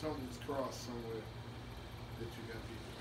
something's crossed somewhere that you got to be